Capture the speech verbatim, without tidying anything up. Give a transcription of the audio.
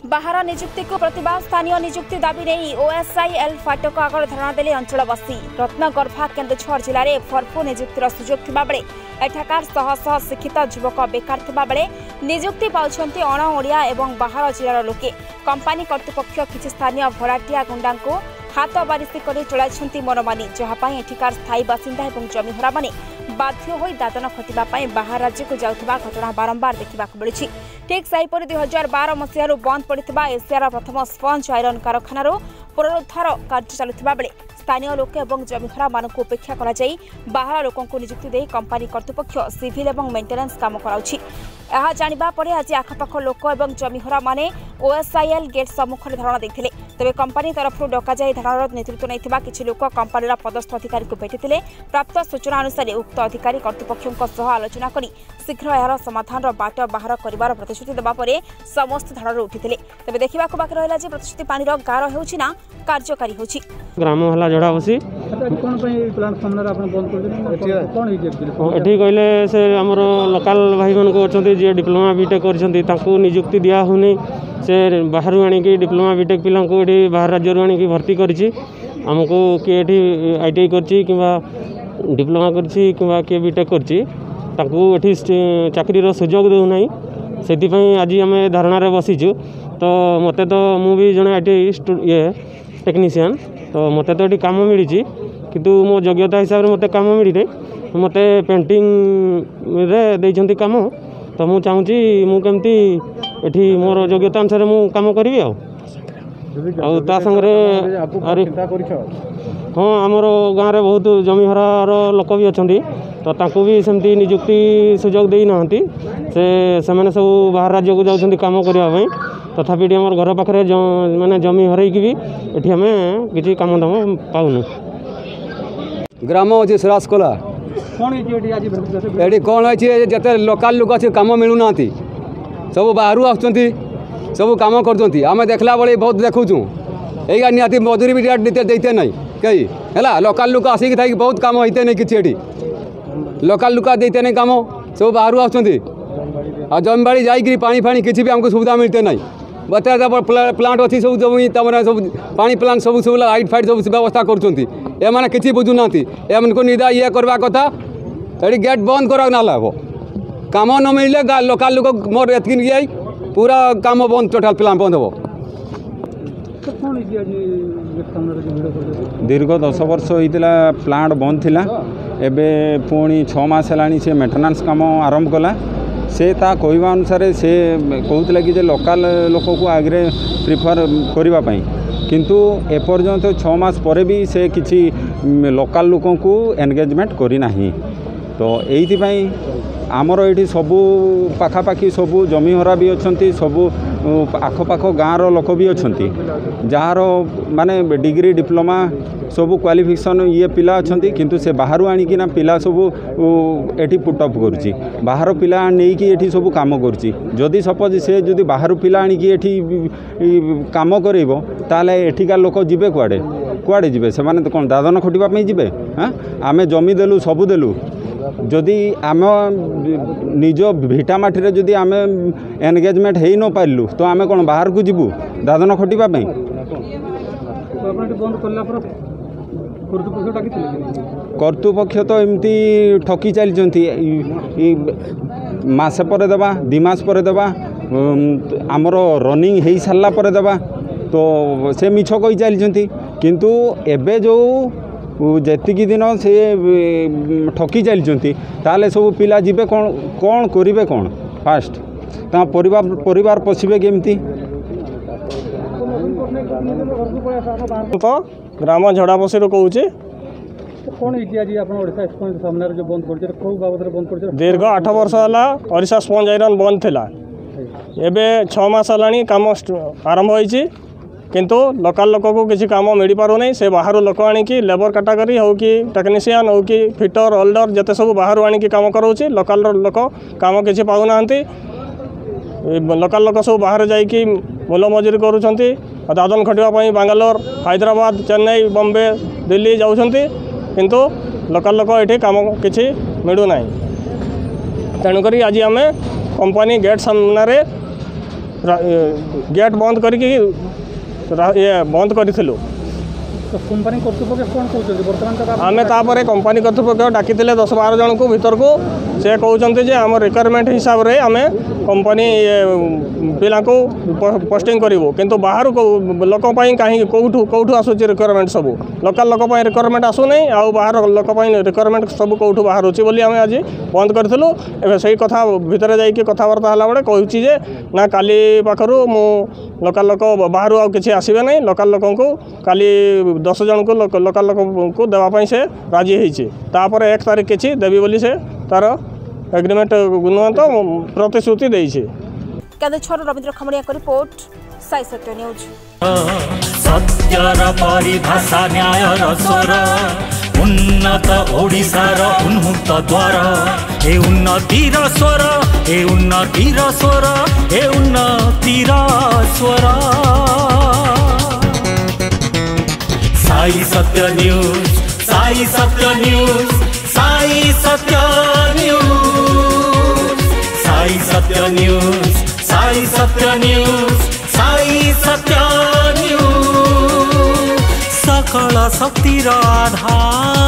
बाहर निजुक्ति को प्रतिवाद स्थानीय निजुक्ति दाबी नहीं ओ एस आई एल फाटक आगर धारणा देले अंचलवासी। रत्नगर्भा केन्दुझर जिले में भरपूर निजुक्तिर सुजोग थिबा बेले एठाकार शह शह शिक्षित युवक बेकार थिबा बेले निजुक्ति पाउछन्ति अण ओडिया एवं बाहर जिलार लोके। कंपानी कर्तृपक्ष किछि स्थानीय भड़ाटिया गुंडा को हाथ बारिश कर चलाई मनमानी, जहाँपाई एठिकार स्थायी बासिंदा और जमीहरा माने बाध्य होई दादन खटिबा पाई बाहर राज्य को जाउथबा घटना बारंबार देखा मिली। ठीक सेहीपरि दुई हजार बार मसीह बंद पड़ता एशियार प्रथम स्पंज आयरन कारखानार पुनरुद्धार कार्य चलुवा बेले स्थानीय लोक और जमीहरा मानक उपेक्षा कर बाहर लोक निजुक्ति दे कंपानी कर्तृपक्ष सिविल और मेंटेनेंस काम कराउछि। यह जानिबा परे आज आखपाख लोक और जमीहरा माने O S I L gate सम्मुख धारणा देते। तेज कंपानी तरफ डका जाए धारणार नेतृत्व नहीं किसी लोक कंपानी पदस्थ अधिकारी को भेटी। प्राप्त सूचना अनुसार उक्त अधिकारी कर्तृपक्षों आलोचना कर शीघ्र यार समाधान बाट बाहर कर प्रतिश्रुति देवा समस्त धारण उठी। तेज देखा बाकी रहा प्रतिश्रुति पानी गार होना कार्यकारी हो ग्राम हला जड़ा बसी कहले से आमर लोकाल भाई मान अच्छा जी डिप्लोमा बीटेक कर निजुक्ति दिया होनी से बाहर आनिकी डिप्लोमा बीटेक पिला ये बाहर राज्य आनिकी भर्ती करमको किए आई टी आई कर डिप्लोमा कर किए बीटेक कर चाकरी सुजोग देना से आज आम धारणा बसीचु। तो मत तो मुझे जड़े आई टी आई ये टेक्नीशियन तो मत तो ये कम मिली किंतु मो योग्यता हिसाब से मत कम मिली नहीं मत पेंटिंग रे देइछंती काम तो मु चाहूँगी मुझे एठी मोर योग्यता अनुसार मु काम करी संगे हाँ आमर गाँव में बहुत जमीहरार लोक भी अच्छा तो तांको भी सेमती निजुक्ति सुजोग देना से सेमाने सब बाहर राज्य को जाउछंती काम करने तथापि तो आम घर पाखे माने जमी हरैकी भी ये आम किसी काम दाम पाऊनु। ग्राम अच्छे सुरासकोला ये कौन है जिते लोकाल लोक अच्छे कम मिलूना सब बाहर आसुँच सब कम कर देखला बेले बहुत देखुचु या निहाती मजूरी भी देते नहीं कई है लोकाल लोक आसिक थी बहुत कम होते नहीं कि लोकाल लोक देते नहीं कम सब बाहर आसुँच जमीबाड़ी जाकि पानी फाणी किसी भी आमको सुविधा मिलते नहीं बता प्लांट अच्छी सब जमी सब पानी प्लांट सब सब लाइट फाइट सब व्यवस्था कर किसी बुझुना एमको निदा ये करवा कथा ये गेट बंद करा ना हम कम न मिले लोकाल लोक मोर एतकी पूरा काम बंद टोटाल प्लान बंद हो। दीर्घ दस वर्ष होता प्लांट बंद थिला एबे पुणी छः मास है से मेंटेनेंस काम आरंभ कला से ता कहवा अनुसार से कहूला कि लोकाल लोक को आगे प्रिफर करने किंतु एपर्यंत छः मास पर भी से किसी लोकाल लोक को एंगेजमेंट करना तो यही आमर ये सबू पाखापाखि सबू जमीहरा भी अच्छा सबू आखपाख गाँव लोक भी अच्छा जार माने डिग्री डिप्लोमा सबू क्वालिफिकेशन ये पिला अच्छा किंतु से बाहर आनिकी ना पिला सबू एटी पुटअप करुच्ची बाहर पिला नहीं ये सब कम करुच्ची जदि सपोज से जदि बाहर पिला आनिकी एठी काम करेबो ताले एठिका लोक जिबे कुआडे कुआडे जिबे से माने तो कौन दादन खटिबा पई जिबे। हाँ आमे जमी देलु सबू देलु जदि आम निज भिटामाटी जदि आम एनगेजमेंट हो न पारू तो आम कौन बाहर को जीवु दादन खटिवाई कर्तृपक्ष तो एमती ठकी चलती मसे पर देवा दिमास पर देवा आमर रनिंग हो सारा पर देवा तो से मिछ कही चलती किंतु एबे जो जेतिकी दिन से ठकी चलती ताले सब पिला जीवे कौन कौन करेंगे कौन फास्ट ता परिवार परिवार पोषिबे केमती। तो ग्राम झड़ा बसी कहूँ दीर्घ आठ वर्ष है ओडिशा स्पंज आयरन बंद थिला एबे छः मास है काम आरंभ होइछि किंतु लोकाल लोक को किसी कम मिल पार नहीं से बाहर लोक आनिकी लेबर कैटेगरी हो कि टेक्नीशियन हो कि फिटर होल्डर जिते सब बाहर आनिकी काम कराऊँच लोकाल लोक कम किसी पाऊना लोकाल लोक सब बाहर जाइए मूल मजूरी करुँच दादन खटिवाई बांगालोर हैदराबाद चेन्नई बॉम्बे दिल्ली जाऊँच किंतु लोकाल लोक ये कम किसी मिलूना तेणुक आज आम कंपानी गेट सामने गेट बंद करके ये बंद करूँ। तो कंपनी कर्तृपक्ष कौन कहते बर्तमान आम तापर कंपनी कर्तृपक्ष डाकी दस बार जन को भीतर को से कहते जे आम रिक्वायरमेंट हिसाब से आम कंपनी पिला को पोस्टिंग करूँ किंतु बाहर लोक कहीं कौटू कौटू आसूँ रिक्वायरमेंट सब लोकल लोक रिक्वायरमेंट आसूना आ बाहर लोक रिक्वायरमेंट सब कौटू बाहर होची आम आज बंद करूँ। एवं से कथा भितर जाकि कथबार्ता है बेले कहूँ ना काली पाखर मु लोकल लोक बाहर आउ कि आसबे ना लोकल लोक को काली दस जन को लोकल लोक को देवाई से राजी होपर एक तारीख किसी देवी बोली से तार एग्रीमेंट नुहत प्रतिश्रुति देइछे। केन्दुझर रवींद्र खमड़िया को रिपोर्ट साई सत्य न्यूज। सत्यर परिभाषा न्यायर स्वर उन्नत ओडिशार उन्मुक्त द्वार ए उन्नतिर स्वर ए उन्नतिर स्वर ए उन्नतिर स्वर साई सत्य न्यूज साई सत्य न्यूज साई सत्य न्यूज साई सत्य न्यूज साई सत्य न्यूज साई सत्य न्यूज सकल शक्तिर आधार।